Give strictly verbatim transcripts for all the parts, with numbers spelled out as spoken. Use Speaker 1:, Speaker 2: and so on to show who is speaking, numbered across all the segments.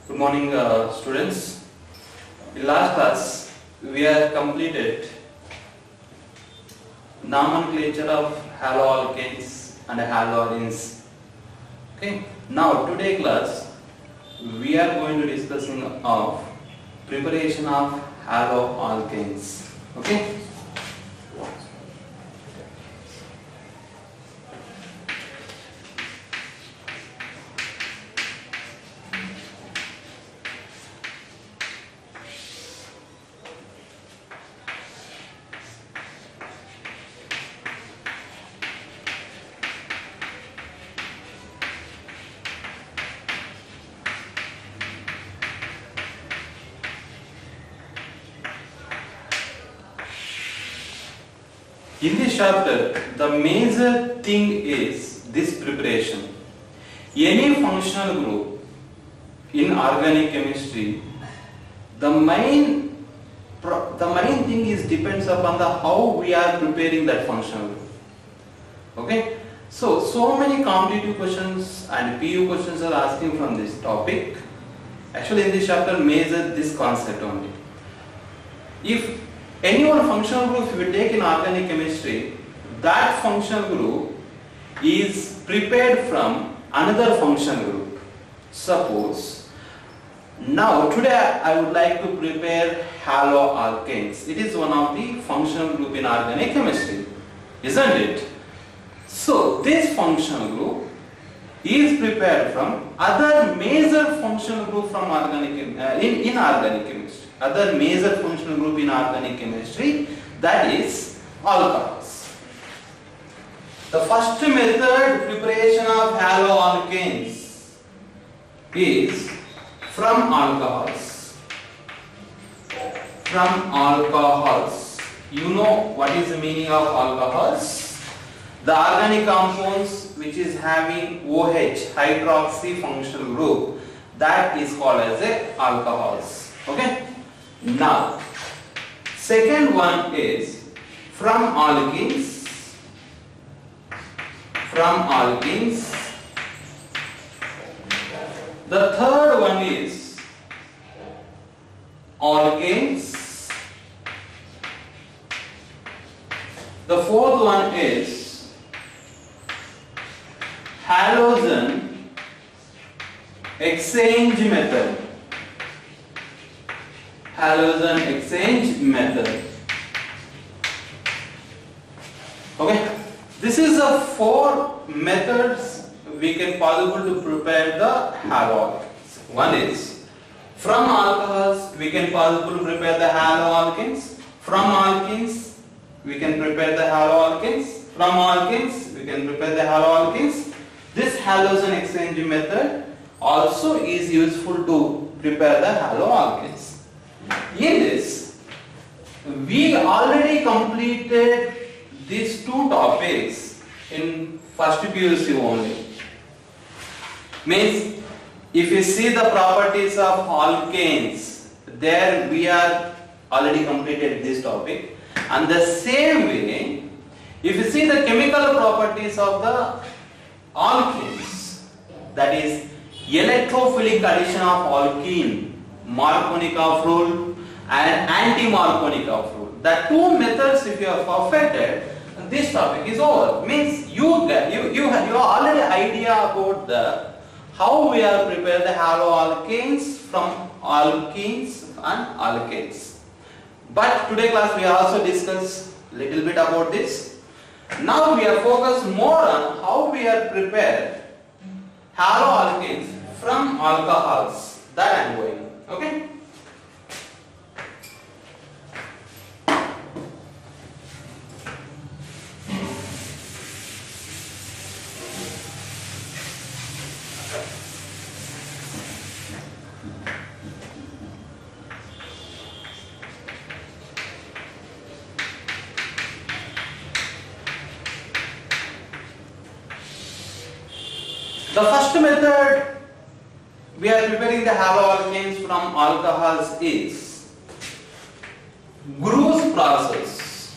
Speaker 1: Good morning, uh, students. In last class, we have completed nomenclature of haloalkanes and haloarenes. Okay. Now, today class, we are going to discussing of preparation of haloalkanes. Okay. In this chapter, the major thing is this preparation. Any functional group in organic chemistry, the main the main thing is depends upon the how we are preparing that functional group. Okay, so so many competitive questions and P U questions are asking from this topic. Actually, in this chapter, major this concept only. If any one functional group we take in organic chemistry, that functional group is prepared from another functional group. Suppose, now today I would like to prepare haloalkanes. It is one of the functional group in organic chemistry, isn't it? So this functional group is prepared from other major functional group from organic uh, in, in organic chemistry. Other major functional group in organic chemistry, that is alcohols. The first method preparation of haloalkanes is from alcohols. From alcohols. You know what is the meaning of alcohols? The organic compounds which is having OH, hydroxy functional group, that is called as a alcohols. Okay. Now, second one is from alkenes. From alkenes. The third one is alkanes. The fourth one is halogen exchange method. Halogen exchange method. Okay, this is the four methods we can possible to prepare the haloalkanes. One is from alcohols we can possible to prepare the haloalkanes. From alkenes we can prepare the haloalkanes. From alkenes we can prepare the haloalkanes. This halogen exchange method also is useful to prepare the haloalkanes. In this, we already completed these two topics in first P U C only. Means, if you see the properties of alkanes, there we are already completed this topic. And the same way, if you see the chemical properties of the alkenes, that is electrophilic addition of alkene, Markovnikov rule and anti-Markovnikov rule. The two methods, if you have perfected, this topic is over. Means you get you you have you already idea about the how we are prepare the haloalkanes from alkenes and alkanes. But today class we also discuss little bit about this. Now we are focused more on how we are prepared haloalkanes from alcohols. That I am going. Okay. The first method we are preparing the haloalkanes from alcohols is Gru's process.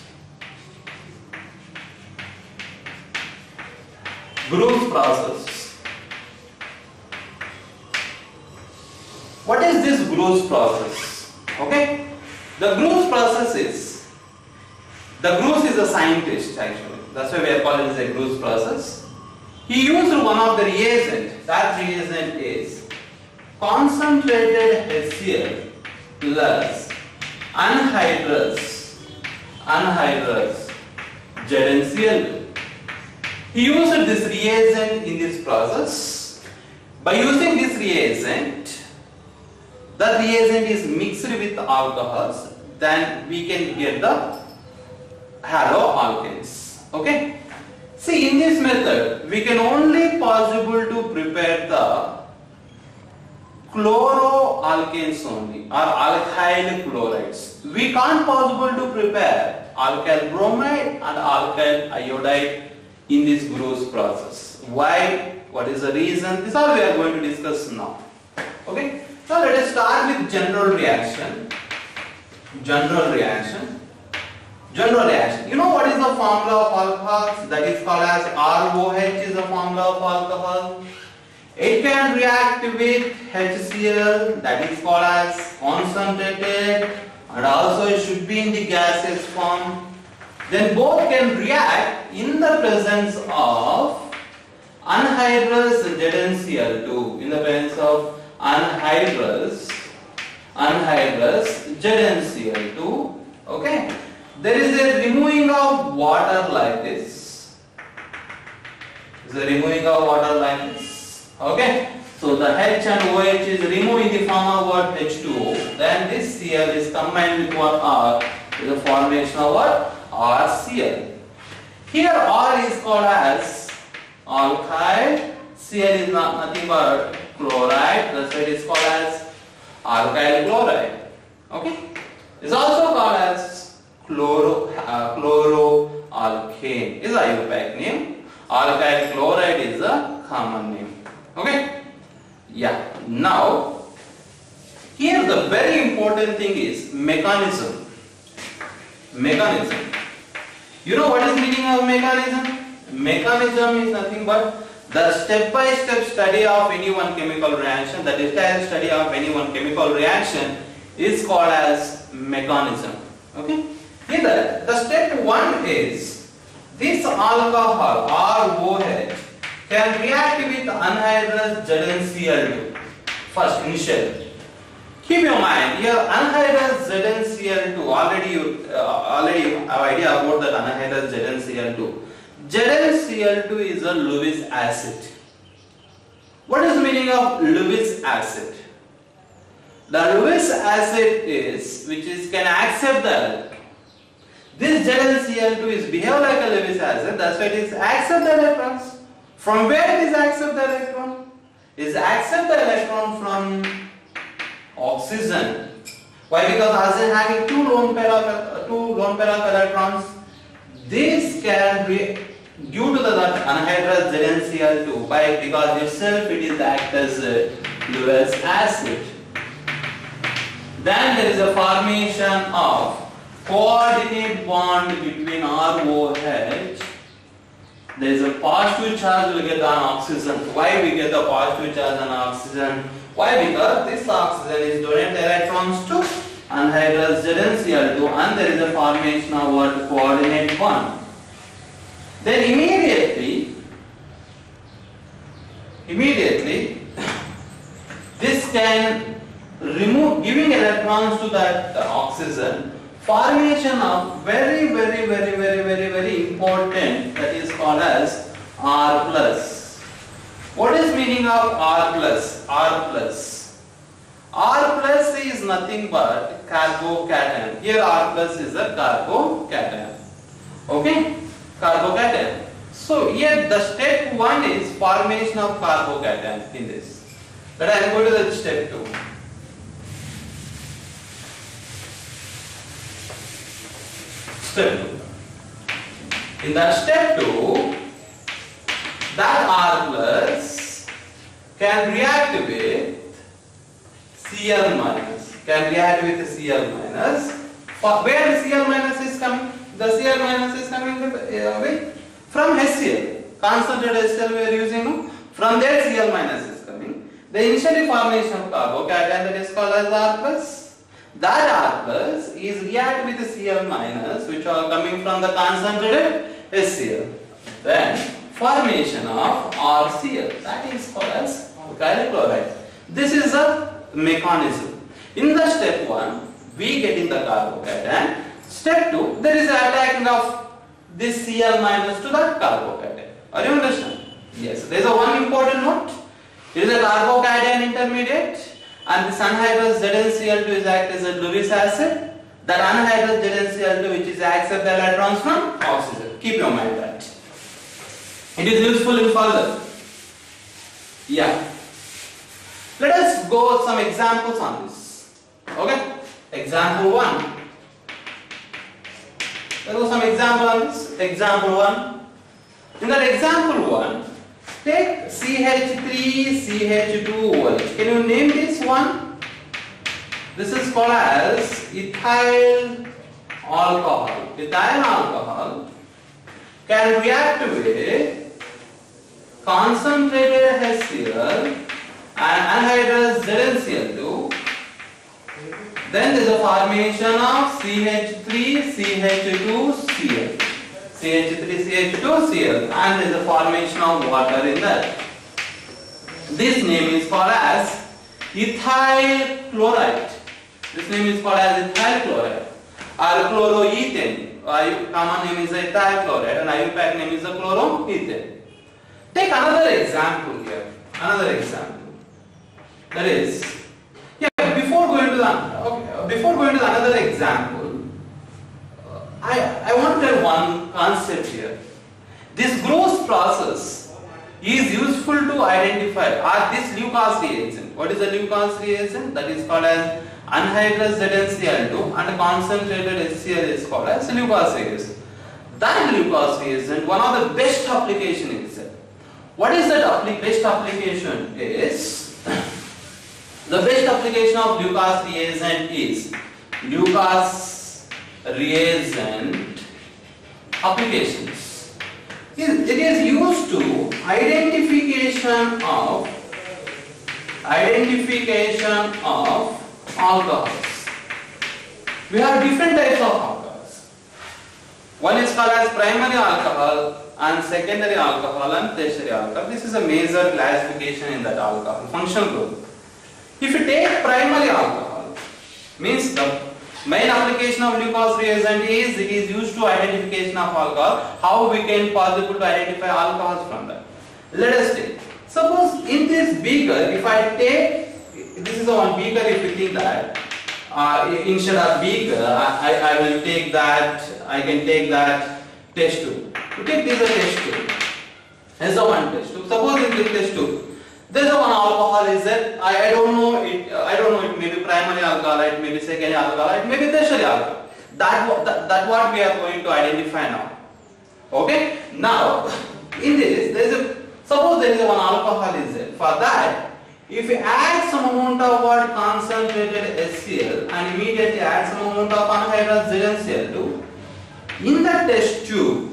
Speaker 1: Gru's process. What is this Groves process? Okay, the Groves process is, the Groves is a scientist actually. That's why we are calling it a Groves process. He used one of the reagent. That reagent is concentrated HCl plus anhydrous anhydrous Z n C l. He used this reagent in this process. By using this reagent, the reagent is mixed with alcohols, then we can get the haloalkanes. Okay. See, in this method, we can only possible to prepare the chloroalkanes only, or alkyl chlorides. We can't possible to prepare alkyl bromide and alkyl iodide in this Groves process. Why? What is the reason? This all we are going to discuss now. Okay. So let us start with general reaction. General reaction. General reaction. You know what is the formula of alcohol? That is called as R O H is the formula of alcohol. It can react with HCl, that is called as concentrated, and also it should be in the gaseous form. Then both can react in the presence of anhydrous Z n C l two, in the presence of anhydrous anhydrous Z n C l two. Okay. There is a removing of water like this. There is a removing of water like this. Okay. So the H and O H is removed in the form of what? H two O. Then this Cl is combined with what? R. Is the formation of what? R C l. Here R is called as alkyl. Cl is not nothing but chloride. That's why it is called as alkyl chloride. Okay. It's also called as chloro uh, chloroalkane is a I U P A C name. Alkyl chloride is a common name. Okay. Yeah. Now, here the very important thing is mechanism. Mechanism. You know what is meaning of mechanism? Mechanism is nothing but the step-by-step study of any one chemical reaction. The detailed study of any one chemical reaction is called as mechanism. Okay. Here the step one is this alcohol R O H can react with anhydrous Z n C l two. First initially. Keep in mind here anhydrous Z n C l two, already you uh, already have idea about that anhydrous Z n C l two. Z n C l two is a Lewis acid. What is the meaning of Lewis acid? The Lewis acid is which is can accept the this Z n C l two is behave like a Lewis acid. That's why it is accept the electrons. From where it is accept the electron? It is accept the electron from oxygen. Why? Because oxygen having two lone pair of two lone pair of electrons. This can be due to the anhydrous Z n C l two. Why? Because itself it is act as Lewis acid. Then there is a formation of coordinate bond between R O H. There is a positive charge we get on oxygen. Why we get the positive charge on oxygen? Why? Because this oxygen is donate electrons to anhydrous Z n C l two and there is a formation of what? Coordinate bond. Then immediately, immediately, this can remove, giving electrons to that uh, oxygen. Formation of very, very, very, very, very, very important, that is called as R plus. What is meaning of R plus? R plus. R plus is nothing but carbocation. Here R plus is a carbocation. Okay? Carbocation. So here the step one is formation of carbocation in this. But I am going to the step two. Step two. In that step two, that R plus can react with Cl minus. Can react with Cl minus. Where the Cl minus is coming? The Cl minus is coming with, from HCl. Concentrated HCl we are using. No? From there Cl minus is coming. the initially formation of carbocation that is called as R plus. That R plus is react with the Cl minus, which are coming from the concentrated HCl. Then formation of R C L, that is called as alkyl chloride. This is a mechanism. In the step one, we get in the carbocation. Step two, there is an attacking of this Cl minus to that carbocation. Are you understand? Yes. There is a one important note. It is a carbocation intermediate, and this anhydrous Z n C l two is act as a Lewis acid. That anhydrous Z n C l two which is accept the electrons from oxygen. Keep your mind that. It is useful in further. Yeah. Let us go with some examples on this. Okay. Example one. There was some example on this. Example one. In that example one, take C H three C H two O H. Can you name this one? This is called as ethyl alcohol. Ethyl alcohol can react with concentrated HCl and anhydrous Z n C l two. Then there is a formation of C H three C H two C l. C H three C H two C l, and there is a formation of water in that. This name is called as ethyl chloride. This name is called as ethyl chloride or chloroethane. I common name is ethyl chloride and I U P A C name is a chloroethane. Take another example here. Another example. That is, yeah. Before going to the okay, before going to the another example, uh, I I want to tell one concept here. This gross process is useful to identify are this Lucas reagent. What is the Lucas reagent? That is called as anhydrous Z n C l two and concentrated HCl is called as Lucas reagent. That Lucas reagent, one of the best application is it. What is that appli best application is? The best application of Lucas reagent is Lucas reagent applications. It is used to identification of identification of alcohols. We have different types of alcohols. One is called as primary alcohol and secondary alcohol and tertiary alcohol. This is a major classification in that alcohol functional group. If you take primary alcohol, means the main application of Lucas reagent is it is used to identification of alcohol. How we can possible to identify alcohols from that? Let us take. Suppose in this beaker, if I take this is a one beaker. If you think that uh, instead of beaker, I, I will take that. I can take that test tube. Okay, this is a test tube. This is a one test tube. Suppose in this test tube. There is a one alcohol is there. I, I don't know it. Uh, I don't know it may be primary alcohol, it may be secondary alcohol, it may be tertiary alcohol. That that that what we are going to identify now. Okay. Now in this there is a suppose there is a one alcohol is there. For that, if you add some amount of what concentrated HCl and immediately add some amount of anhydrous Z n C l two in the test tube.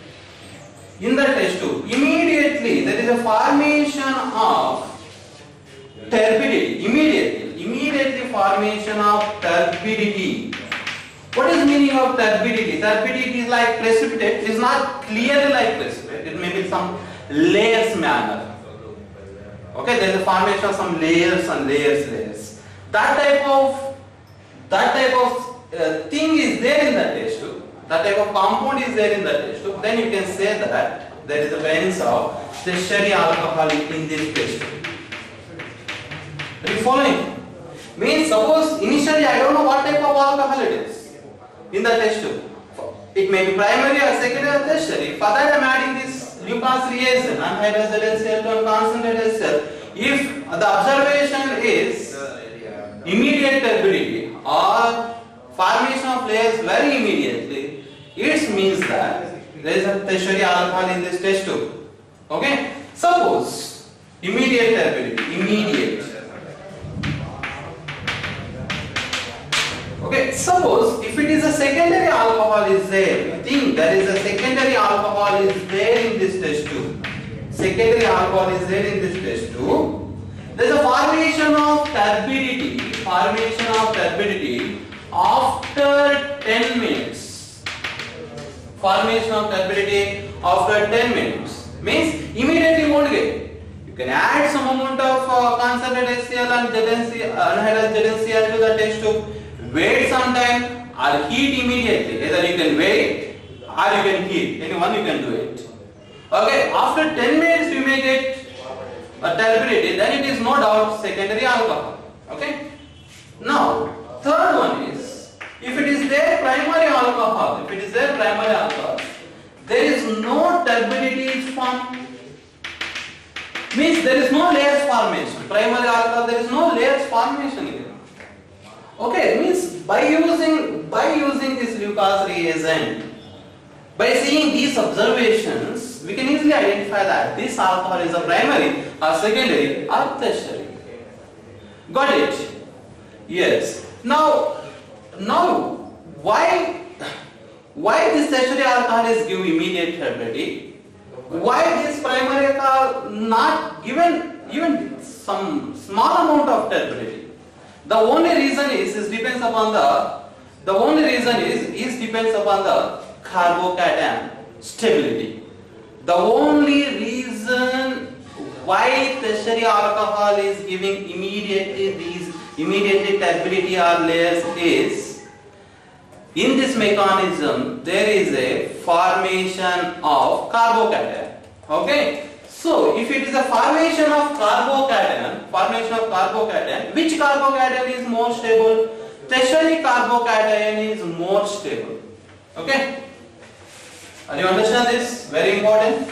Speaker 1: In the test tube, immediately there is a formation of turbidity. Immediately, immediately formation of turbidity. What is meaning of turbidity? Turbidity is like precipitate. It is not clearly like precipitate. It may be some layers manner. Okay, there is a formation of some layers and layers, layers. That type of that type of uh, thing is there in the test tube. That type of compound is there in the test tube. Then you can say that there is a presence of tertiary alcohol in this test tube. Are you following? Means suppose initially I don't know what type of alcohol it is in the test tube. It may be primary or secondary or tertiary. For that I am adding this Lucas reagent, anhydrous Z n C l two and concentrated HCl. If the observation is immediate turbidity or formation of layers very immediately, it means that there is a tertiary alcohol in this test tube. Okay? Suppose immediate turbidity, immediate. Okay, suppose if it is a secondary alcohol is there, you think there is a secondary alcohol is there in this test tube. Secondary alcohol is there in this test tube. There is a formation of turbidity, formation of turbidity after ten minutes. Formation of turbidity after ten minutes means immediately won't get. You can add some amount of uh, concentrated HCl and Z N C, anhydrous Z N C L to the test tube. Wait some time or heat immediately. Either you can wait or you can heat. Anyone you can do it. Okay. After ten minutes you may get a turbidity. Then it is no doubt secondary alcohol. Okay. Now third one is, if it is there primary alcohol, if it is there primary alcohol, there is no turbidity is formed. Means there is no layers formation. Primary alcohol, there is no layers formation here. Okay, means by using by using this Lucas reagent, by seeing these observations, we can easily identify that this alcohol is a primary or secondary or tertiary. Got it? Yes. Now, now why why this tertiary alcohol is give immediate turbidity? Why this primary alcohol not given even some small amount of turbidity? The only reason is is depends upon the the only reason is is depends upon the carbocation stability. The only reason why tertiary alcohol is giving immediately these immediately turbidity or layers is, in this mechanism there is a formation of carbocation. Okay, so if it is a formation of carbocation, formation of carbocation, which carbocation is more stable? Tertiary carbocation is more stable. Okay, are you understand this? Very important.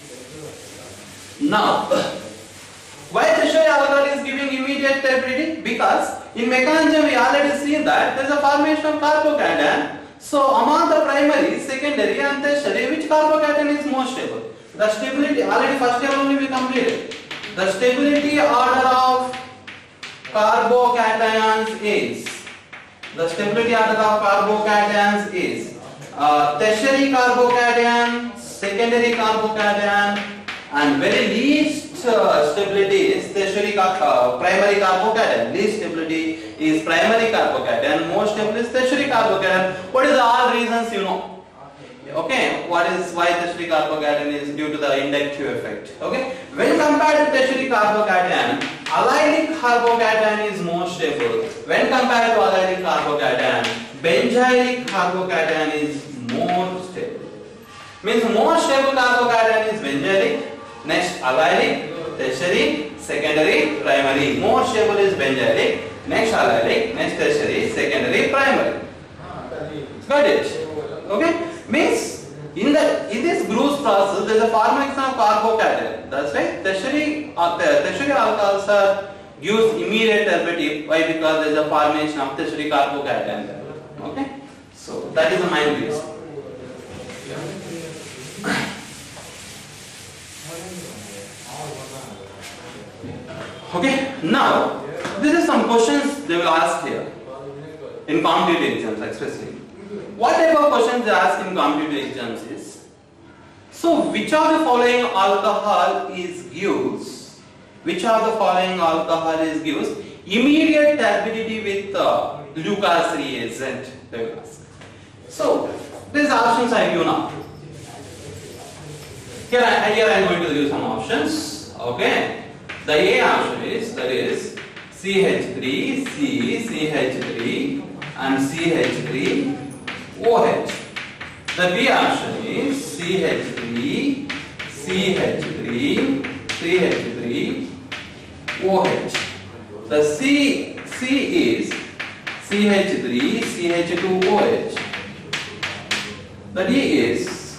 Speaker 1: Now, why tertiary alcohol is giving immediate turbidity? Because in mechanism we already seen that there is a formation of carbocation. So among the primary, secondary and tertiary, which carbocation is more stable? The stability, already first year only we completed. The stability order of carbocations is, the stability order of carbocations is uh, tertiary carbocation, secondary carbocation, and very least uh, stability is tertiary uh, primary carbocation. Least stability is primary carbocation, more stable is tertiary carbocation. What is the all reasons you know? Okay, what is why tertiary carbocation is due to the inductive effect. Okay, when compared to tertiary carbocation, allylic carbocation is more stable. When compared to allylic carbocation, benzylic carbocation is more stable. Means more stable carbocation is benzylic, next allylic, tertiary, secondary, primary. More stable is benzylic, next allylic, next tertiary, secondary, primary. Got it? Okay. Means in the in this Groves process there is a formation of carbocation. That's why tertiary uh, tertiary alcohols are gives immediate turbidity. Why? Because there is a formation of tertiary carbocation. Okay, so that is the main reason. Okay, now this is some questions they will ask here in competitive exams especially. What type of questions they ask in competitive exams is, so which of the following alcohol is gives, which of the following alcohol is gives immediate turbidity with uh, Lucas reagent, they will ask. So these options I give now. Here I, here I am going to give some options. Okay, the A option is, that is C H three, C, C H three and C H three, O H. The B option is C H three, C H three, C H three, O H. The C, C is C H three, C H two, O H. The D is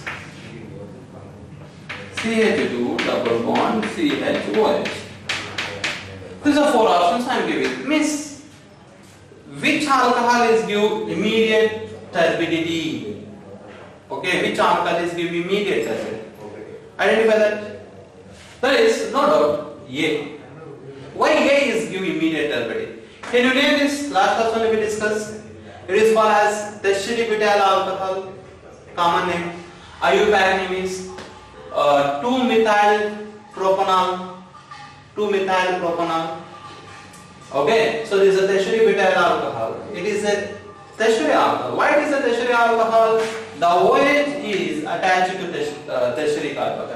Speaker 1: C H two double bond C H O H. These are four options I am giving. Means which alcohol is give immediate turbidity? Okay, which alcohol is give immediate turbidity? Identify that. There is no doubt A. Why A is give immediate turbidity? Can you name this? Last option we discussed. It is called as tertiary butyl alcohol. Common name. I U P A C name is uh, two methyl propanol. two methyl propanol. Okay, so this is a tertiary butyl alcohol. It is a tertiary alcohol. Why it is a tertiary alcohol? The OH is attached to uh, tertiary carbon.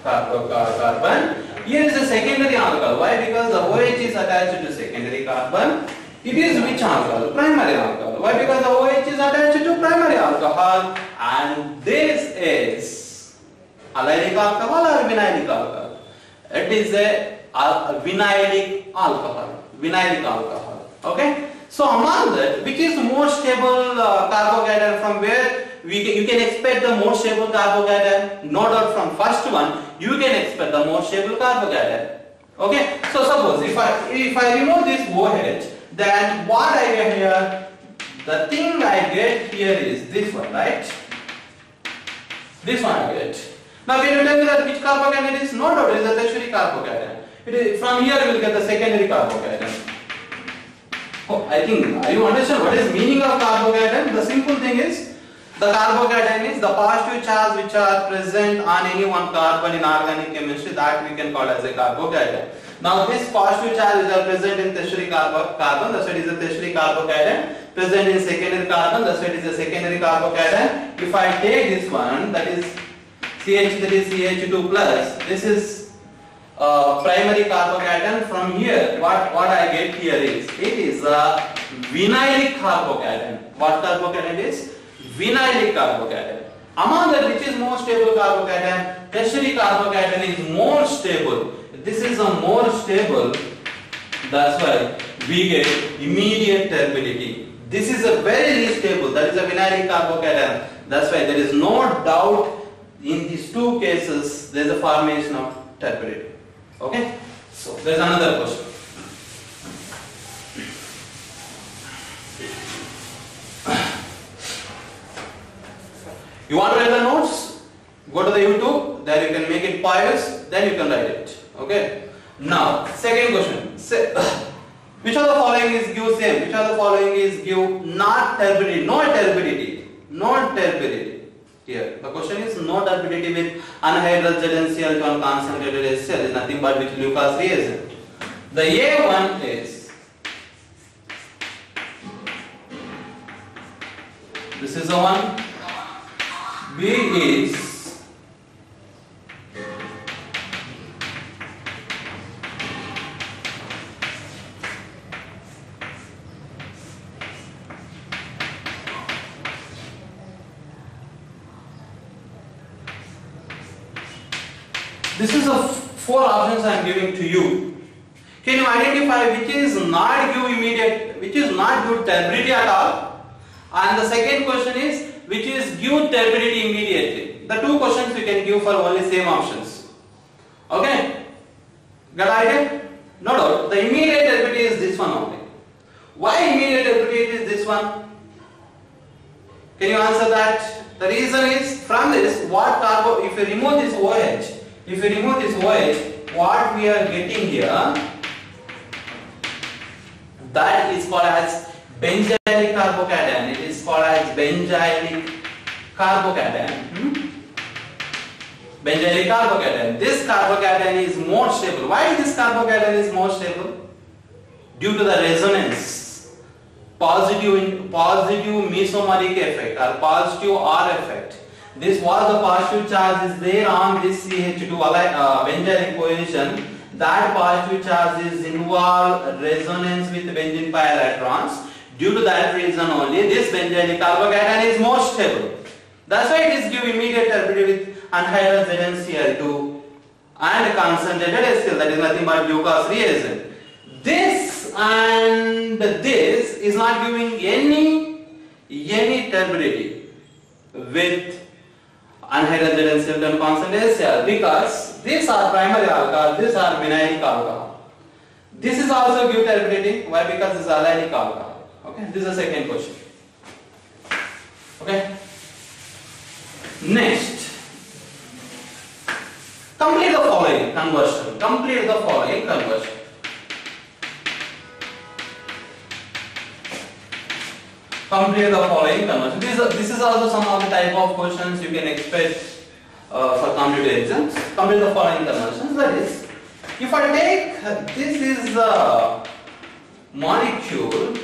Speaker 1: carbon. Here is a secondary alcohol. Why? Because the OH is attached to secondary carbon. It is which alcohol? Primary alcohol. Why? Because the OH is attached to primary alcohol, and this is allylic alcohol or vinylic alcohol. It is a, a vinylic alcohol. Vinylic alcohol. Okay. So among that, which is more stable uh, carbocation, from where we can, you can expect the more stable carbocation? No doubt from first one, you can expect the more stable carbocation. Okay. So suppose if I if I remove this OH, then what I get here? The thing I get here is this one, right? This one I get. Now can you tell me that which carbocation it is? No doubt it is a tertiary carbocation. It is, from here we will get the secondary carbocation. Oh, I think you understand what is meaning of carbocation. The simple thing is, the carbocation is the positive charge which are present on any one carbon in organic chemistry, that we can call as a carbocation. Now this positive charge is present in tertiary carbo carbon, that's why it is a tertiary carbocation. Present in secondary carbon, that's why it is a secondary carbocation. If I take this one, that is C H three C H two plus, this is Uh, primary carbocation. From here, what what I get here is, it is a vinylic carbocation. What carbocation it is? Vinylic carbocation. Among that, which is more stable carbocation? Tertiary carbocation is more stable. This is a more stable. That's why we get immediate turbidity. This is a very stable. That is a vinylic carbocation. That's why there is no doubt in these two cases there is a formation of turbidity. Okay, so there is another question. You want to write the notes? Go to the YouTube, there you can make it pious, then you can write it. Okay. Now, second question. Say, which of the following is give same? Which of the following is give not turbidity? No turbidity. No turbidity. Here, the question is no turbidity with anhydrous Z n C l to unconcentrated H C l is nothing but with Lucas reagent. The A one is, this is the one. B is, this is the four options I am giving to you. Can you identify which is not give immediate, which is not give turbidity at all? And the second question is, which is give turbidity immediately. The two questions we can give for only same options. Okay? Got idea? No doubt. The immediate turbidity is this one only. Why immediate turbidity is this one? Can you answer that? The reason is, from this, what carbo, if you remove this OH, if you remove this OH, what we are getting here, that is called as benzylic carbocation. It is called as benzylic carbocation. Hmm? Benzylic carbocation. This carbocation is more stable. Why this carbocation is more stable? Due to the resonance, positive positive mesomeric effect or positive R effect. This was the positive charge is there on this C H two uh, benzylic position. That positive charge is involved resonance with benzene pi electrons. Due to that reason only, this benzylic carbocation is more stable. That's why it is give immediate turbidity with anhydrous Z n C l two and concentrated H C l. That is nothing but Lucas reagent. This and this is not giving any any turbidity with anhydrous Z n C l and concentrated H C l, because these are primary alcohol, these are vinylic alcohol. This is also give turbidity. Why? Because this is allylic alcohol. Okay, this is the second question. Okay. Next, complete the following conversion. Complete the following conversion. Complete the following conversion. This is, this is also some of the type of questions you can expect uh, for computer exams. Complete the following conversions. That is, If I take this is the molecule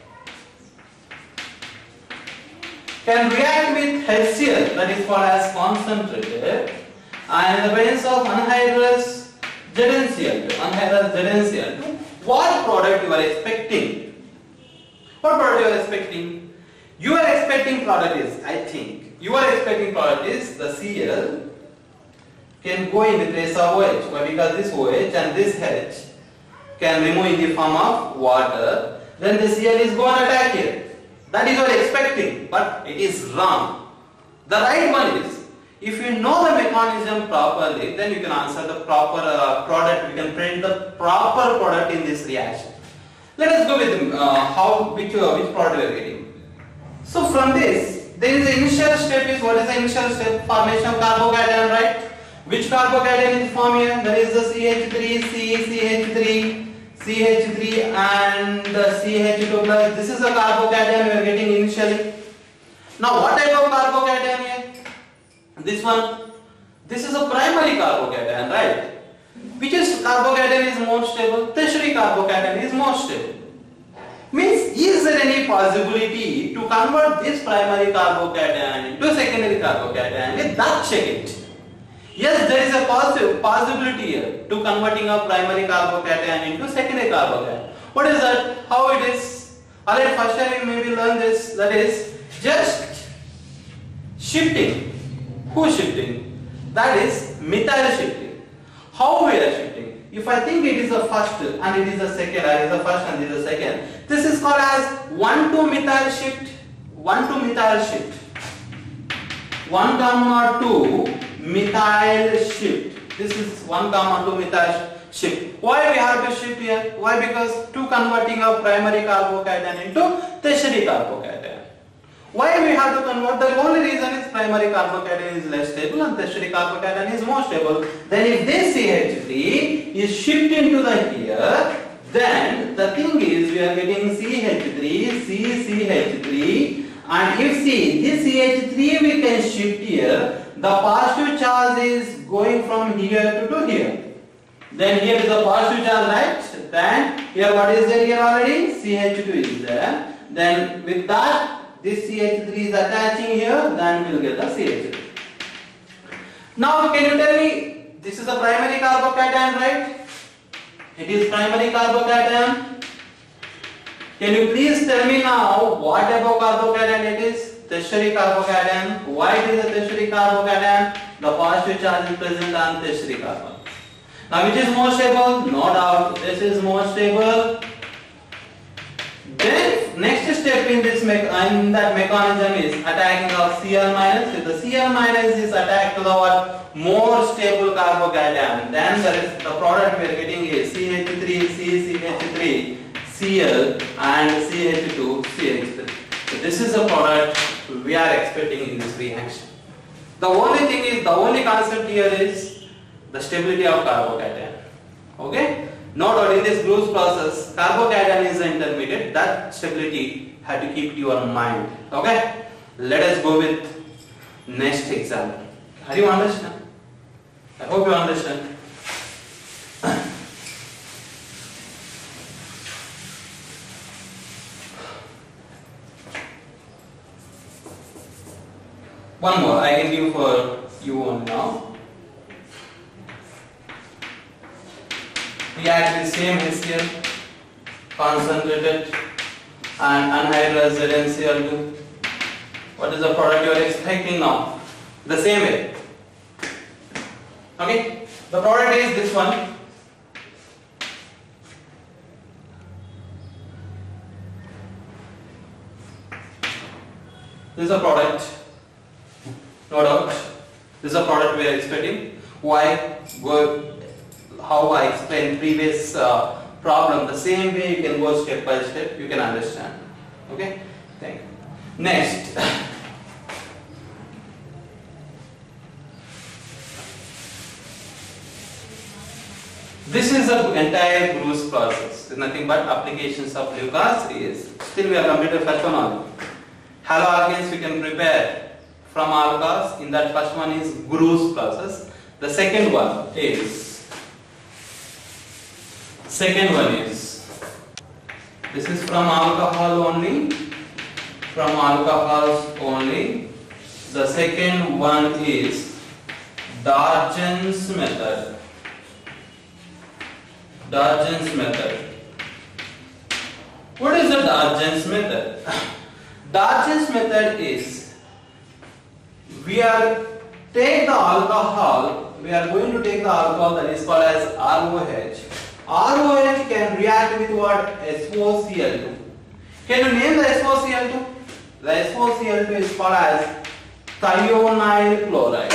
Speaker 1: can react with H C l, that is called as concentrated, and in the presence of anhydrous Z n C l two, anhydrous Z n C l two, what product you are expecting? What product you are expecting? You are expecting product is, I think, you are expecting product is the Cl can go in the place of OH, but because this OH and this H can remove in the form of water, then the Cl is going to attack here. That is what you are expecting, but it is wrong. The right one is, if you know the mechanism properly, then you can answer the proper uh, product, you can print the proper product in this reaction. Let us go with uh, how, which, uh, which product we are getting. So from this, there is the initial step is, what is the initial step? Formation of carbocation, right? Which carbocation is formed here? That is the C H three, C, C H three, C H three and the C H two plus. This is the carbocation we are getting initially. Now what type of carbocation here? This one. This is a primary carbocation, right? Which is carbocation is more stable? Tertiary carbocation is more stable. Means, is there any possibility to convert this primary carbocation into secondary carbocation? That check it. Yes, there is a possi possibility here to converting a primary carbocation into secondary carbocation. What is that? How it is? Alright, first time we maybe learn this. That is just shifting. Who is shifting? That is methyl shifting. How we are shifting? If I think it is the first and it is the second, or it is the first and it is the second, this is called as one to methyl shift. one to methyl shift. one comma two methyl shift. This is one comma two methyl shift. Why we have to shift here? Why? Because to converting a primary carbocation into tertiary carbocation. Why we have to convert? The only reason is primary carbocation is less stable and tertiary carbocation is more stable. Then if this C H three is shifted to the here, then the thing is we are getting C H three, C, C H three, and if see this C H three we can shift here, the positive charge is going from here to, to here. Then here is the positive charge, right? Then here what is there here already? C H two is there. Then with that this C H three is attaching here, then we will get the C H three. Now can you tell me, this is a primary carbocation, right? It is primary carbocation. Can you please tell me now what type of carbocation it is? Tertiary carbocation. Why it is a tertiary carbocation? The positive charge is present on tertiary carbon. Now which is more stable? No doubt this is more stable. Then next step in this me in that mechanism is attacking of Cl minus. If the Cl minus is attacked to the what? More stable carbocation, then there is the product we are getting is C H three, C, C H three, Cl and C H two, C H three. So this is the product we are expecting in this reaction. The only thing is, the only concept here is the stability of carbocation. Okay? No doubt in this Groves process, carbocation is the intermediate. That stability had to keep your mind. Okay? Let us go with next example. Are you understand? I hope you understand. One more I can give for you one now. React with same H C l, concentrated and anhydrous Z n C l two. What is the product you are expecting now? The same way. Okay, the product is this one. This is a product. No doubt. This is a product we are expecting. Why? Go. How I explained previous uh, problem, the same way you can go step by step, you can understand. Okay? Thank you. Next. This is the entire Groves process. It's nothing but applications of Lucas is. Still we are completed first one only. Haloalkanes we can prepare from alcohols. In that first one is Groves process. The second one is Second one is, this is from alcohol only, from alcohols only. The second one is Darjan's method. Darjan's method. What is the Darjan's method? Darjan's method is, we are take the alcohol, we are going to take the alcohol that is called as R O H. R O H can react with what? S O C L two. Can you name the S O C L two? The S O C L two is called as thionyl chloride.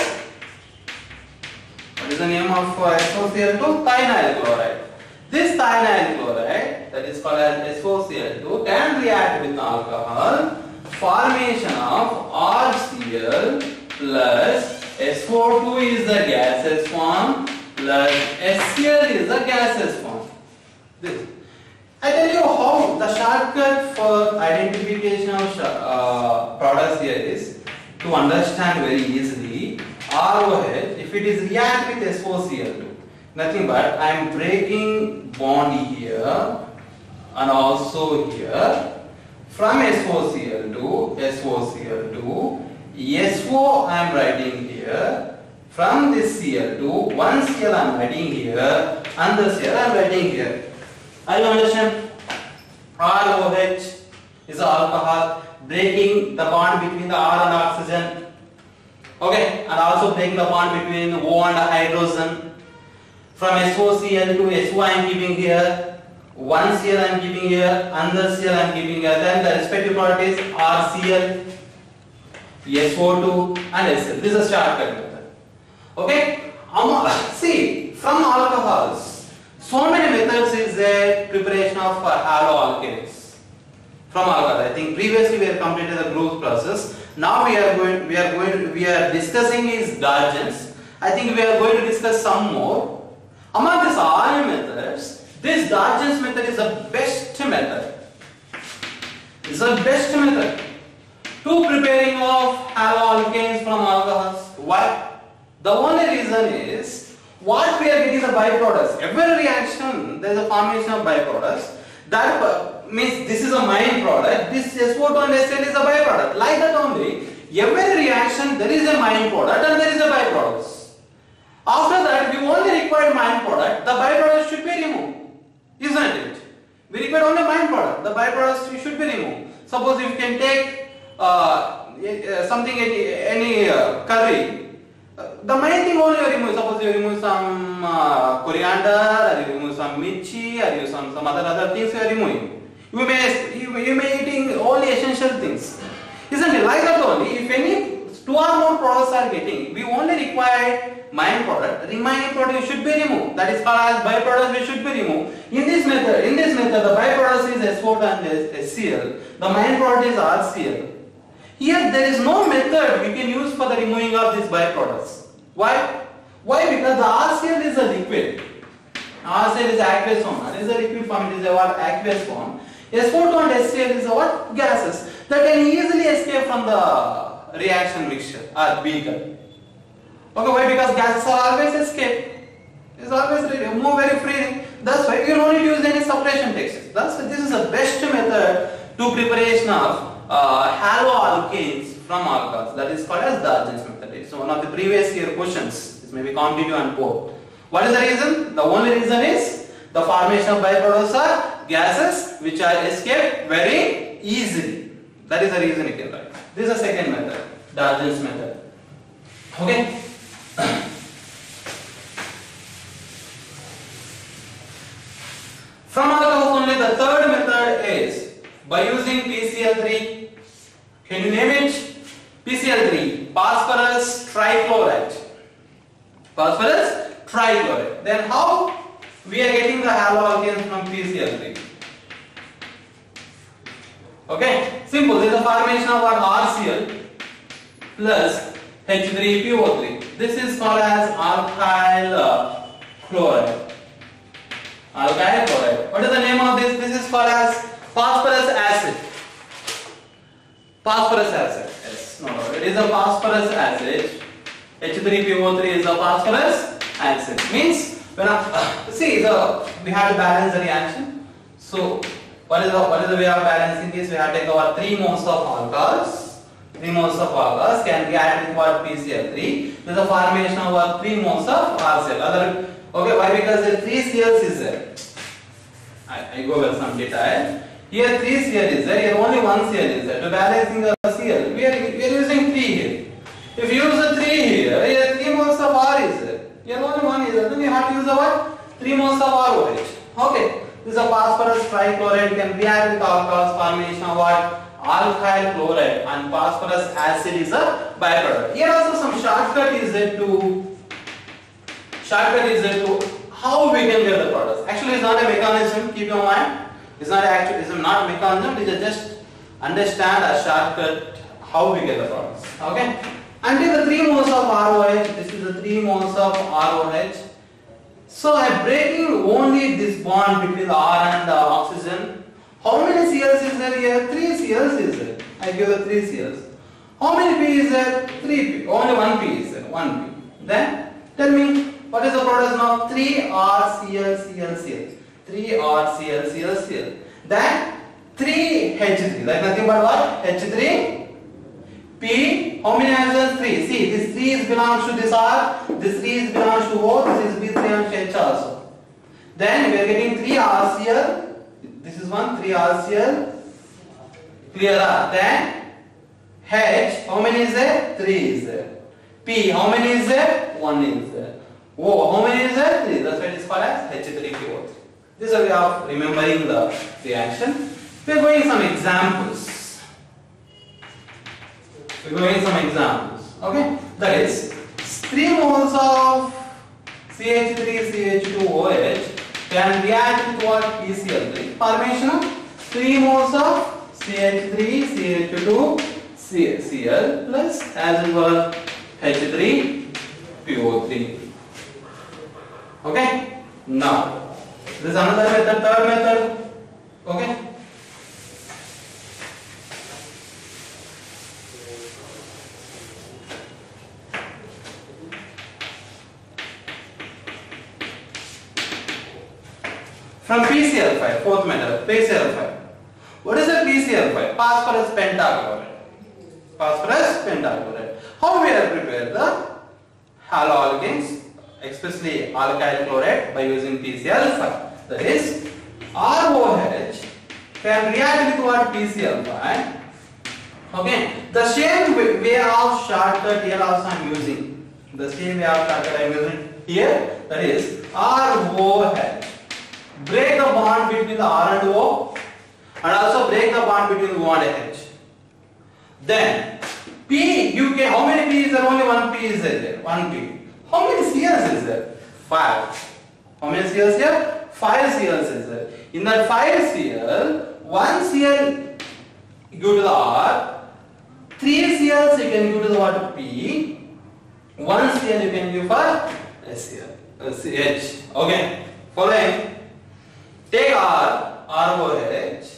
Speaker 1: What is the name of S O C L two? Thionyl chloride. This thionyl chloride, that is called as S O C L two, can react with alcohol, formation of R C L plus S O two is the gaseous form plus S C L is the gaseous form. This. I tell you how the shortcut for identification of uh, products here is to understand very easily. R O H, if it is react with S O C L two, nothing but I am breaking bond here and also here. From S O C L two, S O C L two, S O I am writing here. From this C L two, one C L I am writing here and the C L I am writing here. Are you understand? R O H is alcohol breaking the bond between the R and oxygen. Okay, and also breaking the bond between O and hydrogen. From S O C L to S O I am giving here, one C L I am giving here, another C L I am giving here. Then the respective properties R C L, S O two and S L. This is a shortcut method. Okay, um, see, from alcohols, so many methods is there preparation of uh, haloalkanes. From alcohol, I think previously we have completed the growth process. Now we are going, we are going, we are discussing is Darjan's. I think we are going to discuss some more. Among these all methods, this Darjan's method is the best method. It's the best method to preparing of haloalkanes from alcohols. Why? The only reason is what we are getting the byproducts. Every reaction there is a formation of byproducts. That uh, means this is a main product. This S O two and S L is a byproduct. Like that only, every reaction there is a main product and there is a byproduct. After that, we only require main product. The byproduct should be removed, isn't it? We require only main product. The byproducts should be removed. Suppose if you can take uh, something any, any uh, curry. The main thing only you remove. Suppose you remove some uh, coriander, or you remove some mirchi, or you some some other other things you are removing. You may you, you may eating only essential things, isn't it? Like that only. If any two or more products are getting, we only require main product. Remaining product should be removed. That is called as byproduct. We should be removed. In this method, in this method, the byproduct is S O two and S C L. The main product is R C L. Here there is no method we can use for the removing of these byproducts. Why? Why? Because the R C L is a liquid. R C L is aqueous form. It is a liquid form. It is a what? Aqueous form. S O two and S C L is a what? Gases that can easily escape from the reaction mixture or beaker. Okay, why? Because gases are always escape. It's always move very freely. That's why you don't need to use any separation textures. That's why this is the best method to preparation of uh, haloalkanes from alcohols. That is called as Darjan's method. It's one of the previous year questions. This may be competitive and poor. What is the reason? The only reason is the formation of byproducts are gases which are escaped very easily. That is the reason you can write. This is the second method, Darjan's method. Okay. From alcohols only, the third method is by using P C L three. Can you name it? P C L three, phosphorus trichloride. Phosphorus trichloride. Then how we are getting the haloalkanes from P C L three? Okay, simple. There is a formation of what? R C L plus H three P O three. This is called as alkyl uh, chloride. Alkyl chloride. What is the name of this? This is called as phosphorus acid. Phosphorus acid. Yes. No, no. It is a phosphorus acid. H three P O three is a phosphorus acid. Means When I, see, the we have to balance the reaction. So what is the what is the way of balancing this? We have to take our three moles of alcohols. Three moles of alcohols can react with what P C l three. There is a formation of our three moles of R C l. Other okay, why? Because the three C Ls is there. I, I go with some detail. Here three C L is there. Here only one C L is there. To balancing the C L, we are we are using three here. If you use the three here, here three moles of R is there. Here only one is there. Then you have to use the what? three moles of R O H. Okay. This is a phosphorus trichloride can react with alcohols formation of what? Alkyl chloride, and phosphorus acid is a byproduct. Here also some shortcut is there to shortcut is there to how we can get the products. Actually, it's not a mechanism. Keep your mind. It's not actually. It's not a mechanism. It is just understand a shortcut how we get the products. Okay. Until the three moles of R O H. This is the three moles of R O H. So I am breaking only this bond between the R and the oxygen. How many C Ls is there here? three C Ls is there. I give the three C Ls. How many P is there? three P. Only one P is there. one P. Then tell me what is the product now? three R C L C L C L. three R C L C L C L. Then three H three. Like nothing but what? H three. P, how many hydrogens? three. See, this three is belongs to this R, this three is belongs to O, this is B three and H also. Then we are getting three R C L, this is one, three R C L, clear up. Then H, how many is there? three is there. P, how many is there? one is there. O, how many is there? three. That's why it is called as H three P O three. This is a way of remembering the reaction. We are going some examples. We are going some examples. Okay? That is three moles of C H three C H two O H can react with what? P C l three. Formation of three moles of C H three C H two C L plus as well H three P O three. Okay? Now, this is another method, third method. Okay? From P C l five, fourth method, P C l five. What is the P C l five? Phosphorus pentachloride. Phosphorus pentachloride. How we have prepared the haloalkanes, especially alkyl chloride, by using P C l five. That is, R O H can react with what? P C l five. Okay. The same way of shortcut here also I am using. The same way of shortcut I am using here. That is, R O H. Break the bond between the R and O, and also break the bond between O and H. Then P, you can, how many P is there? Only one P is there. one P. How many C Ls is there? five. How many C Ls here? five C Ls is there. In that five C L, one C L give to the R, three C Ls you can give to the what? P, one C L you can give for S C L, C H. Okay, following. Take R, R O H,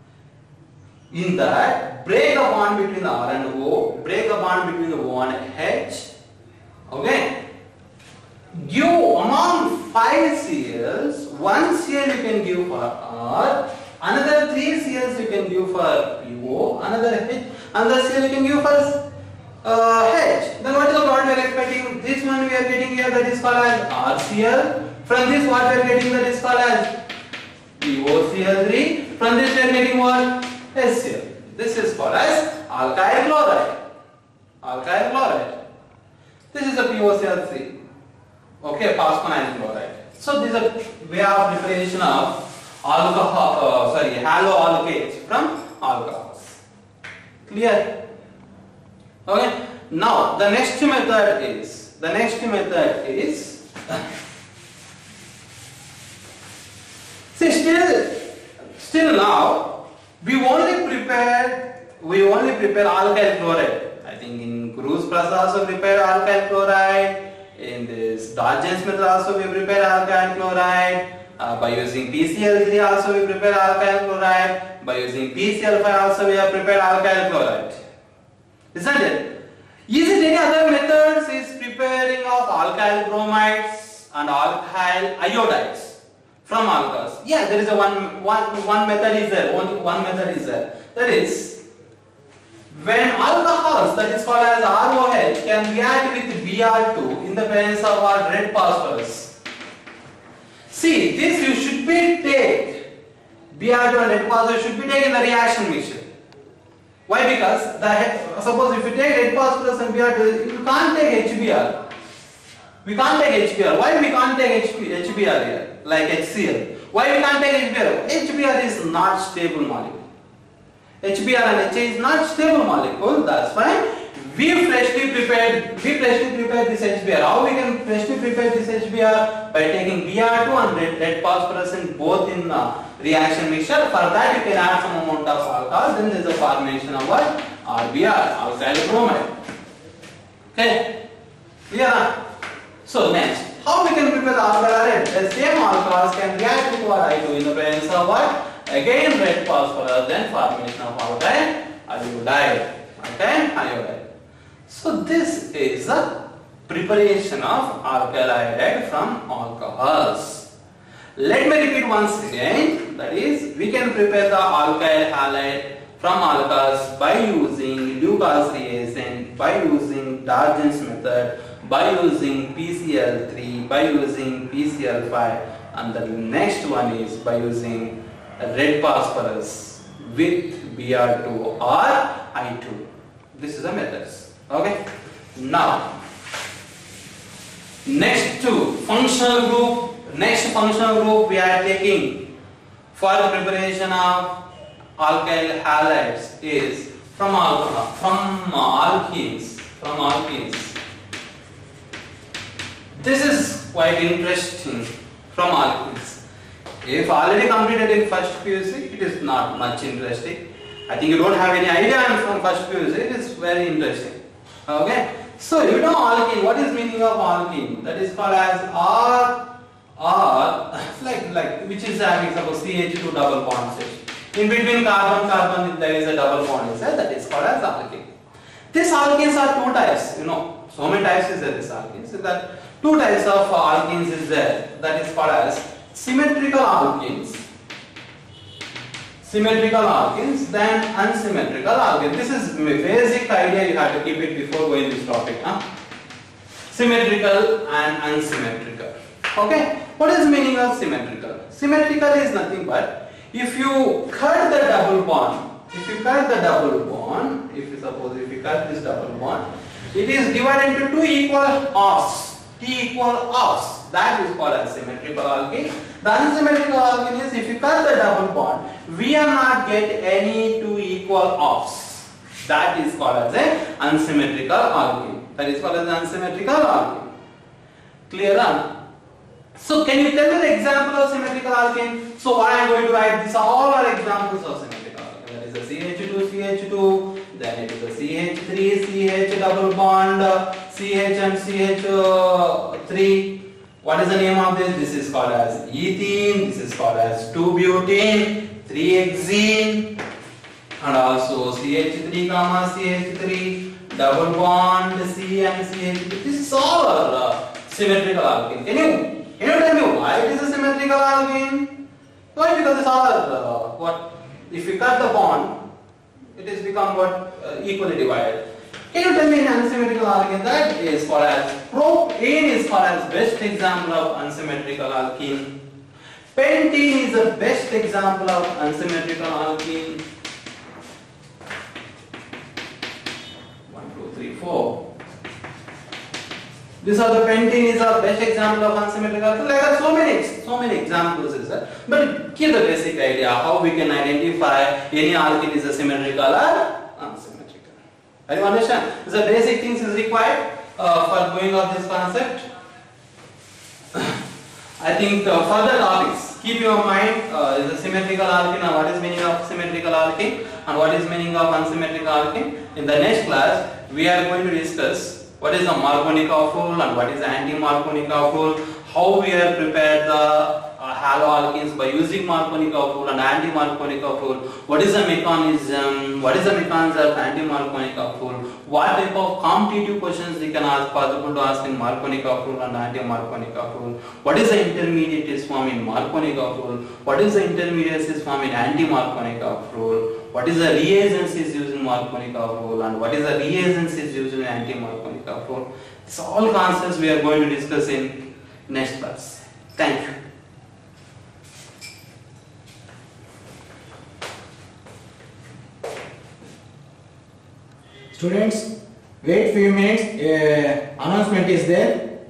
Speaker 1: in that break the bond between the R and O, break the bond between the O and H, okay, give among five C Ls, one C L you can give for R, another three C Ls you can give for O, another H, another C L you can give for uh, H. Then what is the product we are expecting? This one we are getting here, that is called as R C L. From this what we are getting, that is called as P O C l three. From this we are getting what? S C L. This is called as alkyl chloride. Alkyl chloride. This is a P O C l three. Okay, phosphonine chloride. So this is a way of preparation of alcohol, uh, sorry, haloalkanes from alcohols. Clear? Okay. Now the next method is the next method is. See, still, still now, we only prepare, we only prepare alkyl chloride. I think in Cruz Plus also prepare alkyl chloride. In this Dargent's method also we prepare alkyl chloride. Uh, by using P C l three also we prepare alkyl chloride. By using P C l five also we have prepared alkyl chloride. Isn't it? Is it any other methods is preparing of alkyl bromides? and alkyl iodides from alcohols. Yeah, there is a one, one, one method is there, one, one method is there. That is, when alcohols, that is called as R O H, can react with B R two in the presence of our red phosphorus. See, this you should be take, B R two and red phosphorus should be taken in the reaction mixture. Why? Because the, suppose if you take red phosphorus and B R two, you can't take H B r. We can't take H B r. Why we can't take H B r here? Like H C l. Why we can't take H B r? H B r is not stable molecule. H B r and H A is not stable molecule. That's why we freshly prepared. We freshly prepared this H B r. How we can freshly prepare this H B r? By taking B R two and red, red phosphorus in both in uh, reaction mixture. For that you can add some amount of alcohol. Then there is a formation of what? R B r, alkyl bromide. Okay, clear? So next, how we can prepare the alkyl red? The same alcohols can react with what I do in the presence of what? Again red phosphorus, then formation of alkyl iodide. Okay, iodide. So this is the preparation of alkyl iodide from alcohols. Let me repeat once again. That is, we can prepare the alkyl halide from alcohols by using Lucas reagent, by using Dargent's method, by using P C l three, by using P C l five, and the next one is by using red phosphorus with B R two or I two. This is the methods. Okay. Now, next to functional group, next functional group we are taking for the preparation of alkyl halides is from alcohol, from alkenes, from alkenes. This is quite interesting from alkenes. If already completed in first P U C, it is not much interesting. I think you don't have any idea from first P U C, it is very interesting. Okay. So you know alkene, what is meaning of alkene? That is called as R, R, like, like, which is having suppose C H two double bond. In between carbon, carbon there is a double bond is there, that is called as alkene. These alkenes are two types, you know, so many types is there, this alkenes. So that two types of alkenes is there, that is called as symmetrical alkenes, symmetrical alkenes, then unsymmetrical alkenes. This is basic idea, you have to keep it before going this topic. Huh? Symmetrical and unsymmetrical. Okay, what is the meaning of symmetrical? Symmetrical is nothing but if you cut the double bond, if you cut the double bond, if you suppose if you cut this double bond, it is divided into two equal halves, T equal halves. That is called as symmetrical alkene. The unsymmetrical alkene is if you cut the double bond, we are not get any two equal halves. That is called as a unsymmetrical alkene. That is called as unsymmetrical alkene. Clear? Huh? So can you tell me the example of symmetrical alkene? So what I am going to write, these are all are examples of symmetrical alkene. That is a C H two, C H two, then it is a C H three, C H double bond, C H and C H three. What is the name of this? This is called as ethene, this is called as two butene, three hexene, and also C H three comma C H three, double bond C and C H three. This is all uh, symmetrical alkene. Can you can you tell me why it is a symmetrical alkene? Why? Because it's all uh, what if you cut the bond, it is become what uh, equally divided. Can you tell me an unsymmetrical alkene? That is called as propane is called as best example of unsymmetrical alkene. Pentene is the best example of unsymmetrical alkene. One, two, three, four. These are the pentene is the best example of unsymmetrical alkene. Like that, so many, so many examples is there. But give the basic idea how we can identify any alkene is a symmetrical or unsymmetrical. Are you understand? The basic things is required uh, for going of this concept. I think uh, further topics. Keep your mind uh, is a symmetrical alkene and what is meaning of symmetrical alkene and what is meaning of unsymmetrical alkene. In the next class, we are going to discuss what is the Markovnikov rule and what is the anti-Markovnikov rule, how we are prepared the uh, haloalkenes by using Markovnikov rule and anti-Markovnikov rule. What is the mechanism? What is the mechanism of anti-Markovnikov rule? What type of competitive questions we can ask, possible to ask in Markovnikov rule and anti-Markovnikov rule? What is the intermediate form in Markovnikov rule? What is the intermediate form in anti-Markovnikov rule? What is the reagents is used in Markovnikov rule, and what is the reagents is used in anti-Markovnikov rule? These all concepts we are going to discuss in next class. Thank you.
Speaker 2: Students, wait few minutes. Uh, announcement is there.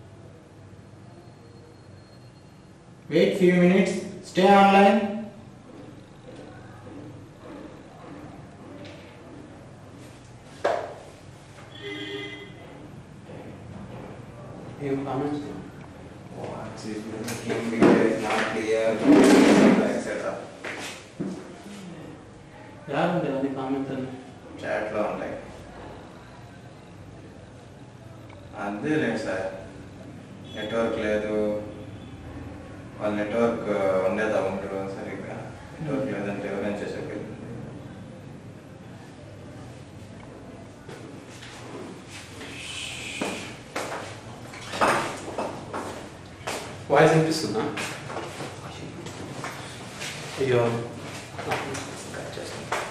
Speaker 2: Wait few minutes. Stay online.
Speaker 1: Any comments?
Speaker 3: What is making video not clear, et cetera.
Speaker 1: Yeah, any comments?
Speaker 3: Chat లో ఉంటాయి. అదే లేదు sir, network లేదు, వాళ్ళ network ఉండేదా ఉండరు సరిగ్గా, network లేదంటే ఎవరైనా చేసేది.
Speaker 1: వాయిస్ వినిపిస్తుందా? అయ్యో కట్ చేస్తాను.